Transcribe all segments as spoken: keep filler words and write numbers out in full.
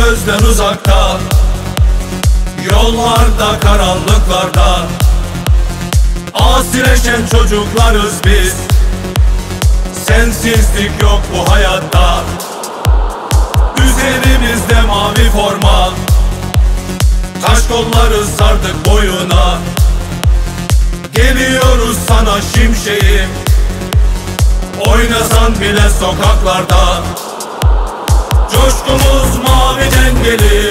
gözden uzakta, yollarda, karanlıklarda asileşen çocuklarız biz. Sensizlik yok bu hayatta. Üzerimizde mavi forma, kaş kolları sardık boyuna. Geliyoruz sana şimşeğim, oynasan bile sokaklarda. Coşkumuz maviden gelir,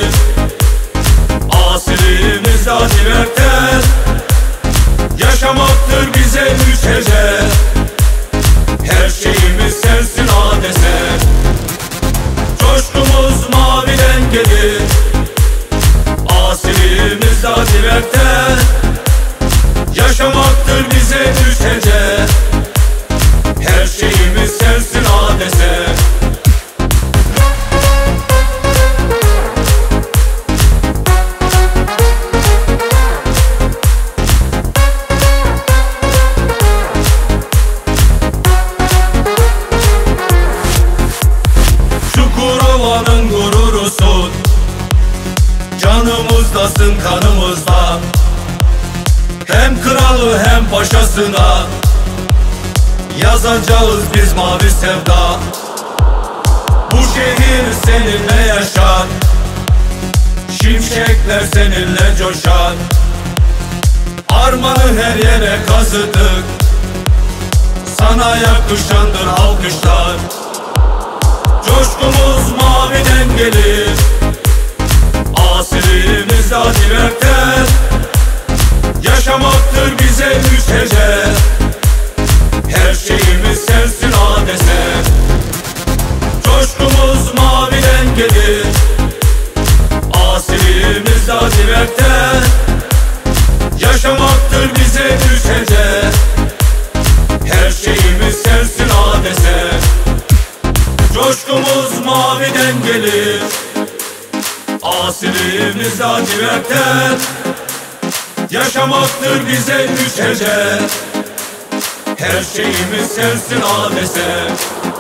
asiliğimiz lacivertten. Yaşamaktır bize üç hece, her şeyimiz sensin adese. Coşkumuz maviden gelir, asiliğimiz lacivertten. Yaşamaktır bize üç hece, her şeyimiz sensin adese. Çukurova'nın gururusun, canımızdasın kanımızda. Hem kralı hem paşasına yazacağız biz mavi sevda. Bu şehir seninle yaşar, şimşekler seninle coşar. Armanı her yere kazıdık, sana yakışandır alkışlar. Coşkumuz maviden gelir, asiliğimiz lacivertten. Yaşamaktır bize üç hece, her şeyimiz sensin adese. Coşkumuz maviden gelir, asiliğimiz lacivertten. Yaşamaktır bize üç hece, her şeyimiz sensin adese. Coşkumuz maviden gelir, asiliğimiz lacivertten. Yaşamaktır bize üç hece, her şeyimiz sensin adese.